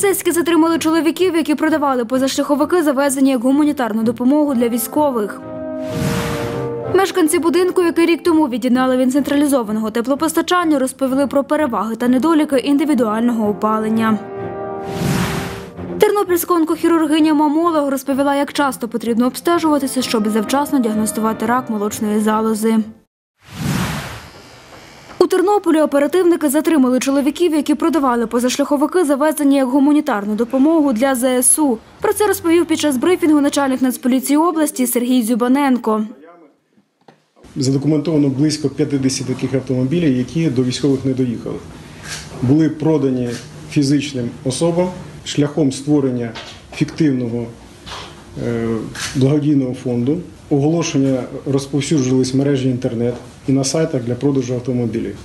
Поліцейські затримали чоловіків, які продавали позашляховики, завезені як гуманітарну допомогу для військових. Мешканці будинку, який рік тому від'єднали від централізованого теплопостачання, розповіли про переваги та недоліки індивідуального опалення. Тернопільська онкохірургиня-мамолог розповіла, як часто потрібно обстежуватися, щоб завчасно діагностувати рак молочної залози. У Тернополі оперативники затримали чоловіків, які продавали позашляховики, завезені як гуманітарну допомогу для ЗСУ. Про це розповів під час брифінгу начальник Нацполіції області Сергій Дзюбаненко. Задокументовано близько 50 таких автомобілів, які до військових не доїхали. Були продані фізичним особам шляхом створення фіктивного благодійного фонду. Оголошення розповсюджувались в мережі інтернет і на сайтах для продажу автомобілів.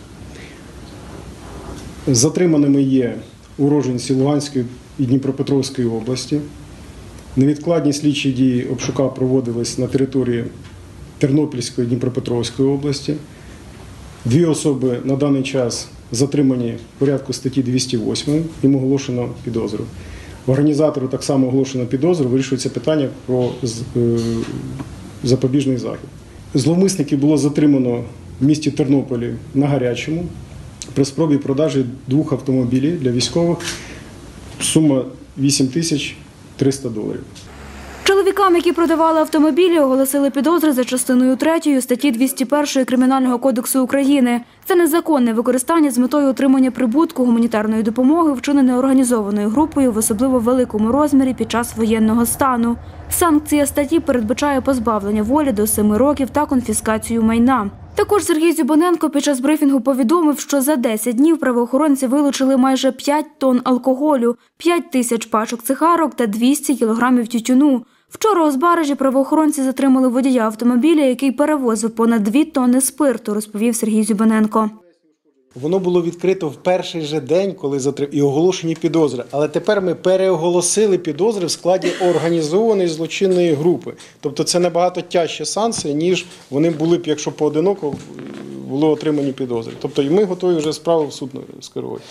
Затриманими є уродженці Луганської і Дніпропетровської області. Невідкладні слідчі дії обшука проводились на території Тернопільської і Дніпропетровської області. 2 особи на даний час затримані в порядку статті 208, їм оголошено підозру. Організатору так само оголошено підозру, вирішується питання про запобіжний захід. Зловмисників було затримано в місті Тернополі на Гарячому при спробі продажі 2 автомобілів для військових. Сума $8300. Чоловікам, які продавали автомобілі, оголосили підозри за частиною 3 статті 201 Кримінального кодексу України. Це незаконне використання з метою отримання прибутку гуманітарної допомоги, вчинене організованою групою в особливо великому розмірі під час воєнного стану. Санкція статті передбачає позбавлення волі до 7 років та конфіскацію майна. Також Сергій Дзюбаненко під час брифінгу повідомив, що за 10 днів правоохоронці вилучили майже 5 тонн алкоголю, 5 тисяч пачок цигарок та 200 кілограмів тютюну. Вчора у Збаражі правоохоронці затримали водія автомобіля, який перевозив понад 2 тонни спирту, розповів Сергій Дзюбаненко. Воно було відкрито в перший же день, коли і оголошені підозри. Але тепер ми переоголосили підозри в складі організованої злочинної групи. Тобто це набагато тяжчі санкції, ніж вони були б, якщо поодиноко були отримані підозри. Тобто і ми готові вже справу в суд скерувати.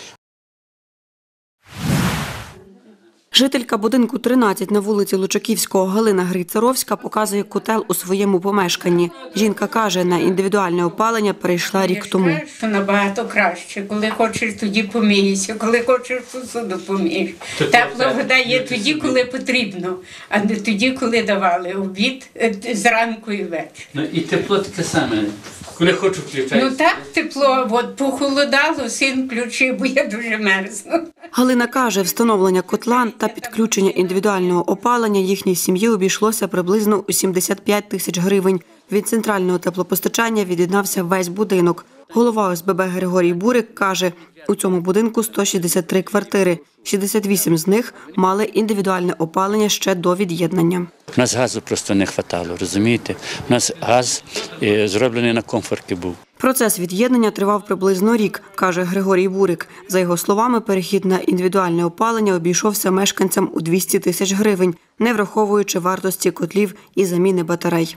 Жителька будинку 13 на вулиці Лучаківського Галина Грицаровська показує котел у своєму помешканні. Жінка каже, на індивідуальне опалення перейшла рік тому. Що набагато краще. Коли хочеш, тоді помієшся. Коли хочеш, посуду помієш. Тепла вода є тоді, коли потрібно, а не тоді, коли давали обід зранку і ввечері. Ну і тепло таке саме. Коли хочу включати. Ну так тепло, от похолодало, син включив, бо я дуже мерзну. Галина каже, встановлення котла та підключення індивідуального опалення їхній сім'ї обійшлося приблизно у 75 тисяч гривень. Від центрального теплопостачання від'єднався весь будинок. Голова ОСББ Григорій Бурик каже, у цьому будинку 163 квартири. 68 з них мали індивідуальне опалення ще до від'єднання. У нас газу просто не вистачало, розумієте? У нас газ зроблений на комфорті був. Процес від'єднання тривав приблизно рік, каже Григорій Бурик. За його словами, перехід на індивідуальне опалення обійшовся мешканцям у 200 тисяч гривень, не враховуючи вартості котлів і заміни батарей.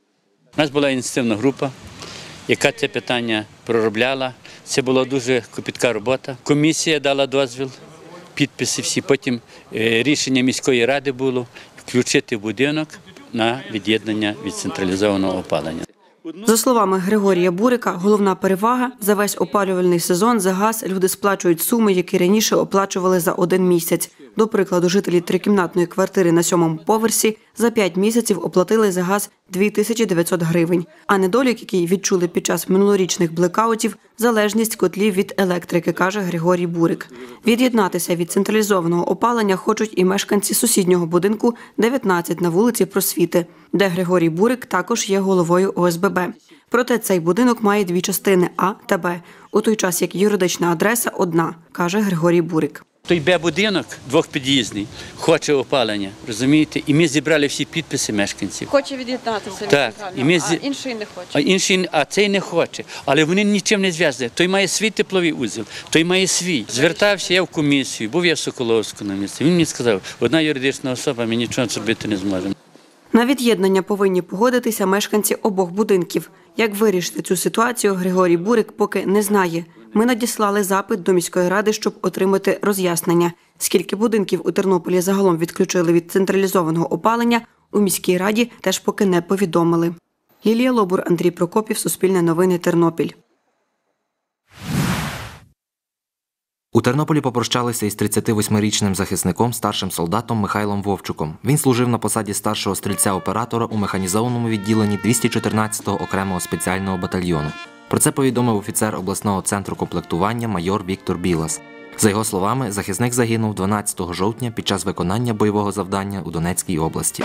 У нас була ініціативна група, яка це питання проробляла. Це була дуже копітка робота. Комісія дала дозвіл, підписи всі. Потім рішення міської ради було включити будинок на від'єднання від централізованого опалення. За словами Григорія Бурика, головна перевага – за весь опалювальний сезон за газ люди сплачують суми, які раніше оплачували за 1 місяць. До прикладу, жителі трикімнатної квартири на 7-му поверсі за 5 місяців оплатили за газ 2900 гривень. А недолік, який відчули під час минулорічних блекаутів – залежність котлів від електрики, каже Григорій Бурик. Від'єднатися від централізованого опалення хочуть і мешканці сусіднього будинку 19 на вулиці Просвіти, де Григорій Бурик також є головою ОСББ. Проте цей будинок має 2 частини – А та Б, у той час як юридична адреса – одна, каже Григорій Бурик. Той Б-будинок, 2-під'їзний, хоче опалення, розумієте? І ми зібрали всі підписи мешканців. Хоче від'єднатися від центрального, а інший не хоче. А цей не хоче. Але вони нічим не зв'язані. Той має свій тепловий узел, той має свій. Звертався я в комісію, був я в Соколовську на місці. Він мені сказав, одна юридична особа, ми нічого зробити не зможемо. На від'єднання повинні погодитися мешканці обох будинків. Як вирішити цю ситуацію, Григорій Бурик поки не знає. Ми надіслали запит до міської ради, щоб отримати роз'яснення. Скільки будинків у Тернополі загалом відключили від централізованого опалення, у міській раді теж поки не повідомили. Лілія Лобур, Андрій Прокопів, Суспільне новини, Тернопіль. У Тернополі попрощалися із 38-річним захисником, старшим солдатом Михайлом Вовчуком. Він служив на посаді старшого стрільця-оператора у механізованому відділенні 214-го окремого спеціального батальйону. Про це повідомив офіцер обласного центру комплектування майор Віктор Білас. За його словами, захисник загинув 12 жовтня під час виконання бойового завдання у Донецькій області.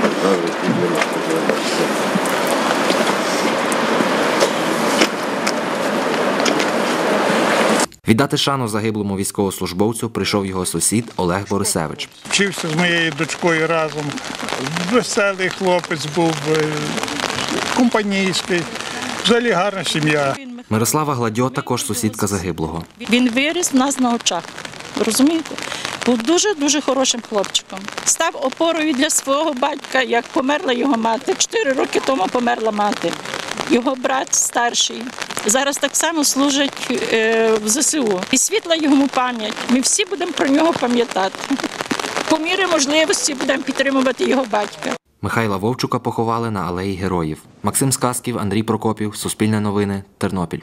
Віддати шану загиблому військовослужбовцю прийшов його сусід Олег Борисевич. Вчився з моєю дочкою разом. Веселий хлопець був, компанійський, взагалі гарна сім'я. Мирослава Гладьо також сусідка загиблого. Він виріс в нас на очах, розумієте? Був дуже-дуже хорошим хлопчиком. Став опорою для свого батька, як померла його мати. 4 роки тому померла мати. Його брат старший. Зараз так само служить в ЗСУ. І світла йому пам'ять. Ми всі будемо про нього пам'ятати. По мірі можливості будемо підтримувати його батька. Михайла Вовчука поховали на Алеї Героїв. Максим Сказків, Андрій Прокопів, Суспільне новини, Тернопіль.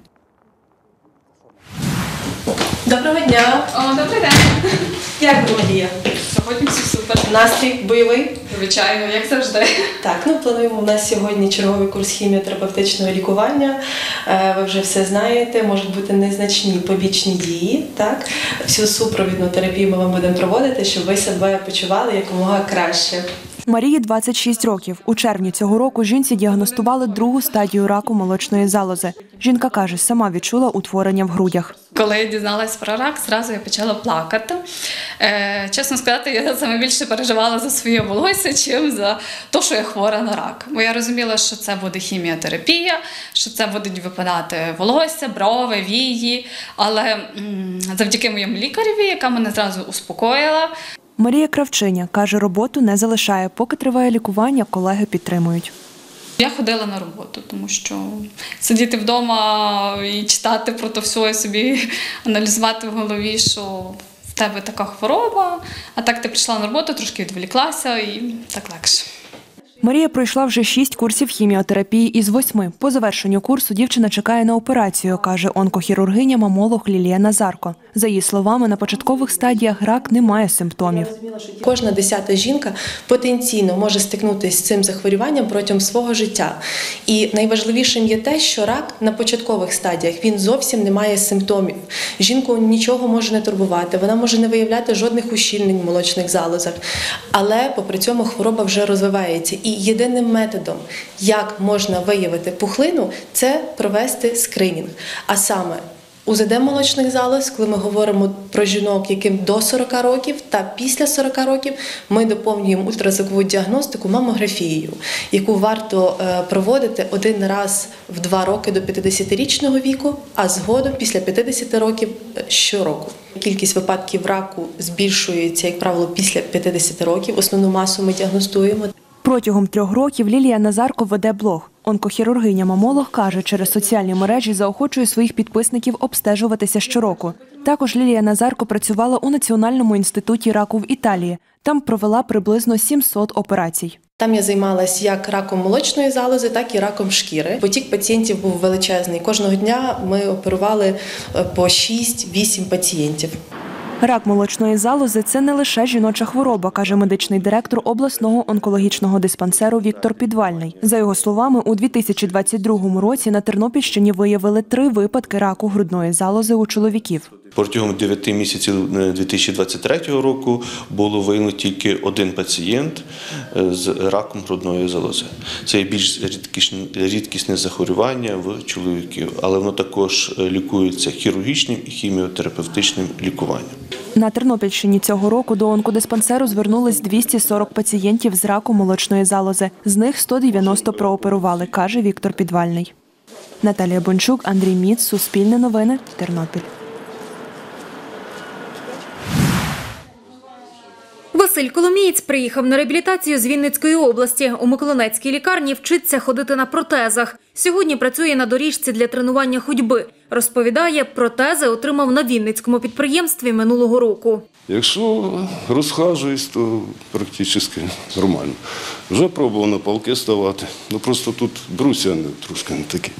Доброго дня. Добрий день. Як ви, Марія? Сьогодні все супер. Настрій бойовий? Звичайно, як завжди. Так, плануємо у нас сьогодні черговий курс хіміотерапевтичного лікування. Ви вже все знаєте, можуть бути незначні побічні дії. Так? Всю супровідну терапію ми вам будемо проводити, щоб ви себе почували якомога краще. Марії 26 років. У червні цього року жінці діагностували 2-гу стадію раку молочної залози. Жінка каже, сама відчула утворення в грудях. Коли я дізналась про рак, зразу я почала плакати. Чесно сказати, я саме більше переживала за своє волосся, чим за те, що я хвора на рак. Бо я розуміла, що це буде хіміотерапія, що це будуть випадати волосся, брови, вії. Але завдяки моєму лікареві, яка мене зразу успокоїла. Марія Кравчиня каже, роботу не залишає. Поки триває лікування, колеги підтримують. Я ходила на роботу, тому що сидіти вдома і читати про то все, і собі аналізувати в голові, що в тебе така хвороба, а так ти прийшла на роботу, трошки відволіклася і так легше. Марія пройшла вже 6 курсів хіміотерапії із 8. По завершенню курсу дівчина чекає на операцію, каже онкохірургиня-мамолог Лілія Назарко. За її словами, на початкових стадіях рак не має симптомів. Кожна 10-та жінка потенційно може стикнутися з цим захворюванням протягом свого життя. І найважливішим є те, що рак на початкових стадіях, він зовсім не має симптомів. Жінку нічого може не турбувати, вона може не виявляти жодних ущільнень в молочних залозах. Але попри цьому хвороба вже розвивається. І єдиним методом, як можна виявити пухлину, це провести скринінг. А саме УЗД молочних залоз, коли ми говоримо про жінок, яким до 40 років та після 40 років, ми доповнюємо ультразвукову діагностику мамографією, яку варто проводити один раз в 2 роки до 50-річного віку, а згодом після 50 років щороку. Кількість випадків раку збільшується, як правило, після 50 років. Основну масу ми діагностуємо. Протягом 3 років Лілія Назарко веде блог. Онкохірургиня-мамолог каже, через соціальні мережі заохочує своїх підписників обстежуватися щороку. Також Лілія Назарко працювала у Національному інституті раку в Італії. Там провела приблизно 700 операцій. Там я займалась як раком молочної залози, так і раком шкіри. Потік пацієнтів був величезний. Кожного дня ми оперували по 6-8 пацієнтів. Рак молочної залози – це не лише жіноча хвороба, каже медичний директор обласного онкологічного диспансеру Віктор Підвальний. За його словами, у 2022 році на Тернопільщині виявили 3 випадки раку грудної залози у чоловіків. Протягом 9 місяців 2023 року було виявлено тільки 1 пацієнт з раком грудної залози. Це більш рідкісне захворювання в чоловіків, але воно також лікується хірургічним і хіміотерапевтичним лікуванням. На Тернопільщині цього року до онкодиспансеру звернулись 240 пацієнтів з раком молочної залози. З них 190 прооперували, каже Віктор Підвальний. Наталія Бончук, Андрій Міц, Суспільне новини, Тернопіль. Василь Коломієць приїхав на реабілітацію з Вінницької області. У Миколинецькій лікарні вчиться ходити на протезах. Сьогодні працює на доріжці для тренування ходьби. Розповідає, протези отримав на Вінницькому підприємстві минулого року. Якщо розхажуюсь, то практично нормально. Вже пробував на палки ставати. Ну просто тут брусья трошки не такі.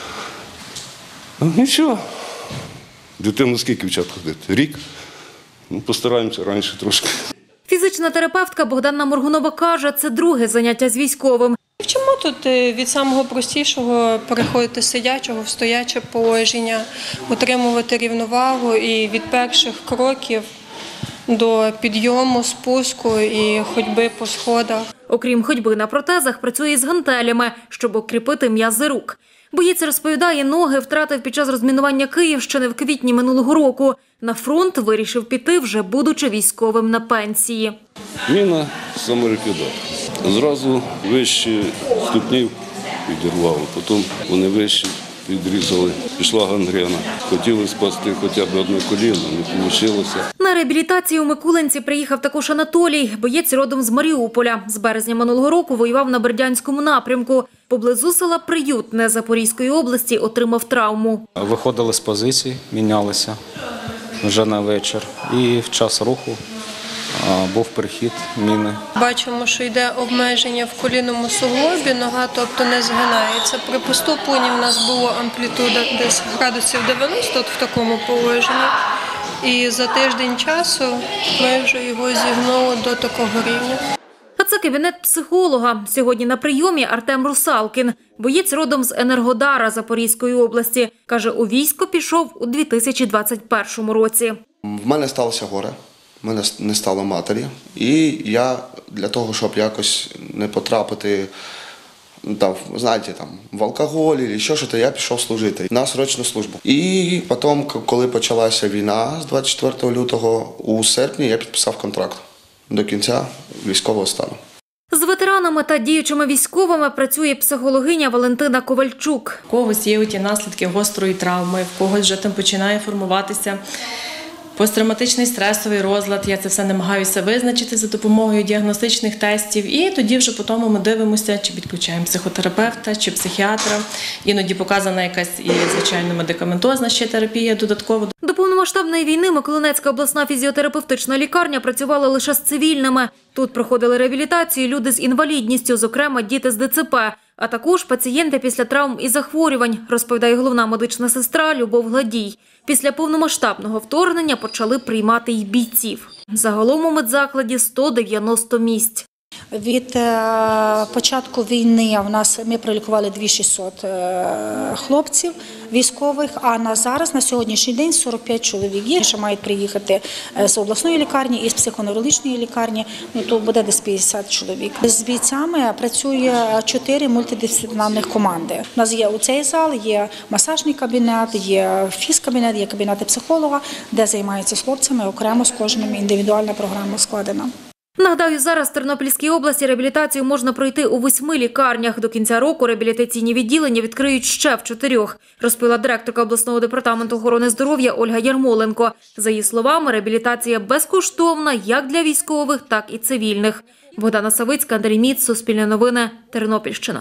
Ну нічого. Дитину скільки вчать ходити? Рік. Ну, постараємося раніше трошки. Фізична терапевтка Богдана Моргунова каже, це друге заняття з військовим. Вчимо тут від самого простішого переходити з сидячого в стояче положення, утримувати рівновагу і від перших кроків до підйому, спуску і ходьби по сходах. Окрім ходьби на протезах, працює з гантелями, щоб укріпити м'язи рук. Боєць розповідає, ноги втратив під час розмінування Київщини в квітні минулого року. На фронт вирішив піти, вже будучи військовим на пенсії. Міна самоліквідатор. Зразу вищі ступнів підірвало, потім вони вищі відрізали. Пішла гангрена. Хотіли спасти хоча б одне коліно, не вийшло. На реабілітацію у Микулинці приїхав також Анатолій. Боєць родом з Маріуполя. З березня минулого року воював на Бердянському напрямку. Поблизу села Приютне Запорізької області отримав травму. Виходили з позицій, мінялися вже на вечір. І в час руху був перехід міни. Бачимо, що йде обмеження в колінному суглобі, нога тобто не згинається. При поступленні в нас була амплітуда десь градусів 90 в такому положенні. І за тиждень часу ми вже його зігнули до такого рівня. А це кабінет психолога. Сьогодні на прийомі Артем Русалкін. Боєць родом з Енергодара Запорізької області. Каже, у військо пішов у 2021 році. В мене сталося горе, в мене не стало матері. І я для того, щоб якось не потрапити в алкоголь або що, я пішов служити на срочну службу. І потім, коли почалася війна з 24 лютого, у серпні я підписав контракт до кінця військового стану. З ветеранами та діючими військовими працює психологиня Валентина Ковальчук. У когось є ті наслідки гострої травми, в когось вже там починає формуватися посттравматичний стресовий розлад. Я це все намагаюся визначити за допомогою діагностичних тестів. І тоді вже потім ми дивимося, чи підключаємо психотерапевта, чи психіатра. Іноді показана якась і, звичайно, медикаментозна ще терапія додатково. До повномасштабної війни Миколинецька обласна фізіотерапевтична лікарня працювала лише з цивільними. Тут проходили реабілітацію люди з інвалідністю, зокрема діти з ДЦП, а також пацієнти після травм і захворювань, розповідає головна медична сестра Любов Гладій. Після повномасштабного вторгнення почали приймати й бійців. Загалом у медзакладі 190 місць. Від початку війни ми пролікували 2600 хлопців військових, а на сьогоднішній день 45 чоловік є. Ще мають приїхати з обласної лікарні і з психоневрологічної лікарні, то буде десь 50 чоловік. З бійцями працює 4 мультидисциплінарних команди. У нас є у цей зал, є масажний кабінет, є фізкабінет, є кабінети психолога, де займаються з хлопцями, окремо з кожним індивідуальна програма складена. Нагадаю, зараз в Тернопільській області реабілітацію можна пройти у 8 лікарнях. До кінця року реабілітаційні відділення відкриють ще в 4, розповіла директорка обласного департаменту охорони здоров'я Ольга Ярмоленко. За її словами, реабілітація безкоштовна як для військових, так і цивільних. Богдана Савицька, Андрій Міц, Суспільне новини, Тернопільщина.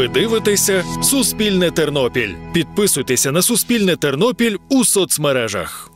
Ви дивитеся «Суспільне Тернопіль». Підписуйтеся на «Суспільне Тернопіль» у соцмережах.